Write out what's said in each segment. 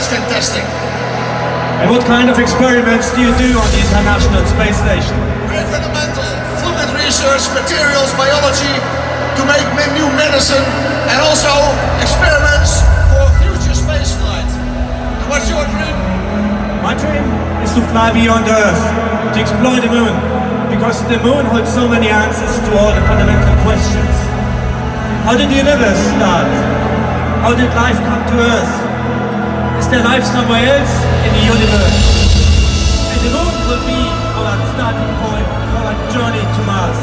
is fantastic. And what kind of experiments do you do on the International Space Station? Very fundamental, fluid research, materials, biology, to make new medicine, and also experiments for future space flight. And what's your dream? My dream is to fly beyond Earth, to explore the moon, because the moon holds so many answers to all the fundamental questions. How did the universe start? How did life come to Earth? Is there life somewhere else in the universe? And the moon will be our starting point for our journey to Mars.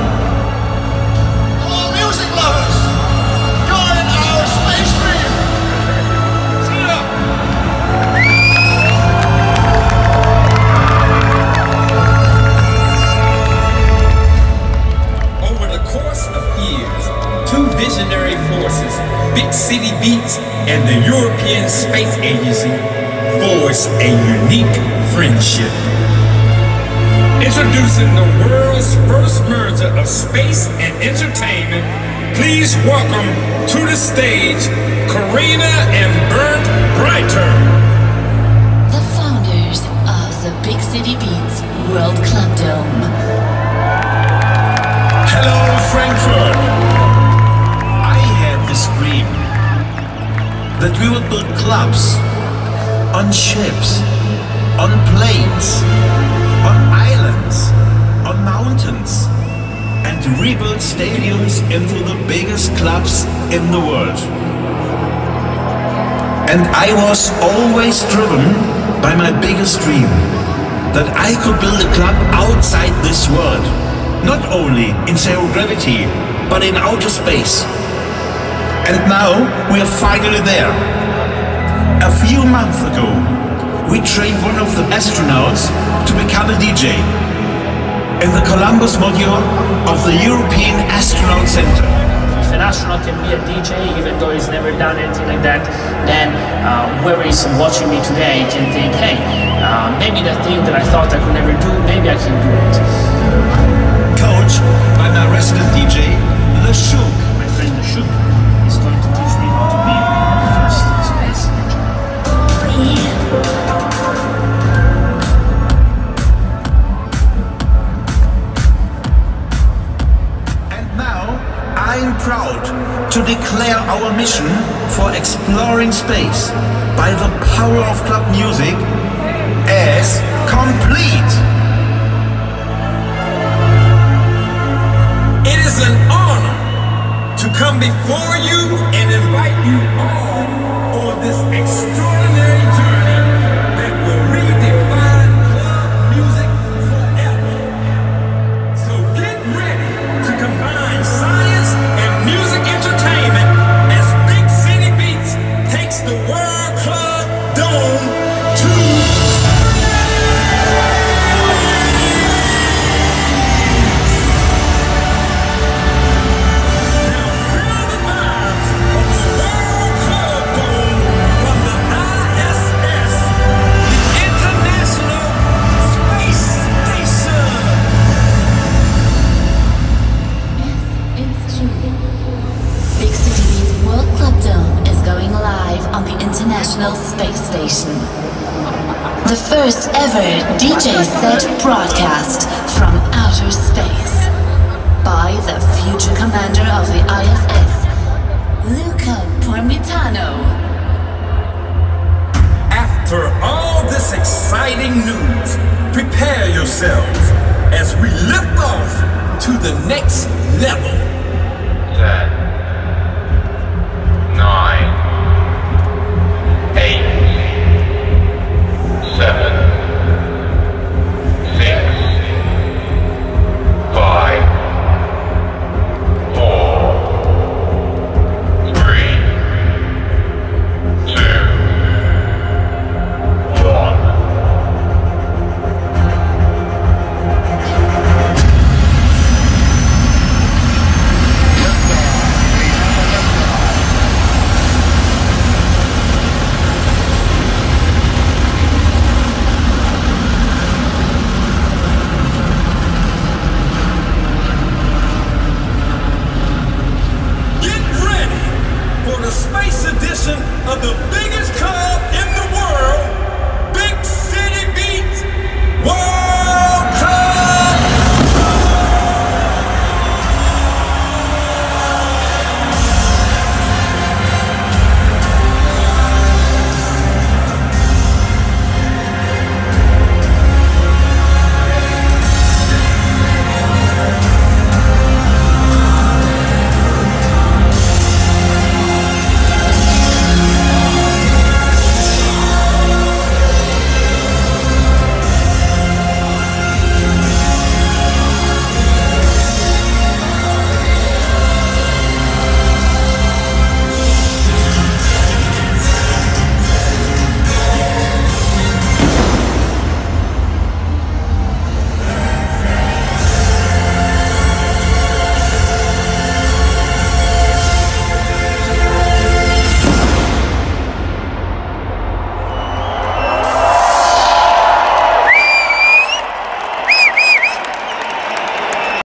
Hello, music lovers! Join our space dream! See ya! Over the course of years, two visionary forces, Big City Beats and the European Space Agency, forged a unique friendship. Introducing the world's first merger of space and entertainment, please welcome to the stage Karina and Bernd Breiter. The founders of the Big City Beats World Club Dome. Hello, Frankfurt! I had this dream that we would build clubs on ships, on planes, on islands, on mountains, and rebuild stadiums into the biggest clubs in the world. And I was always driven by my biggest dream, that I could build a club outside this world, not only in zero gravity, but in outer space. And now we are finally there. A few months ago, we trained one of the astronauts to become a DJ in the Columbus module of the European Astronaut Center. If an astronaut can be a DJ, even though he's never done anything like that, then whoever is watching me today can think, hey, maybe that thing that I thought I could never do, maybe I can do it. Coached by my resident DJ, Le Shook. My friend Le Shook is going to teach me how to be the first space DJ. I'm proud to declare our mission for exploring space by the power of club music as complete. It is an honor to come before you and invite you all on this extraordinary journey that will redefine club music forever. So get ready to combine science and music entertainment as Big City Beats takes the World Club Dome to International Space Station. The first ever DJ set broadcast from outer space by the future commander of the ISS, Luca Parmitano. After all this exciting news, prepare yourselves as we lift off to the next level. 10, 9,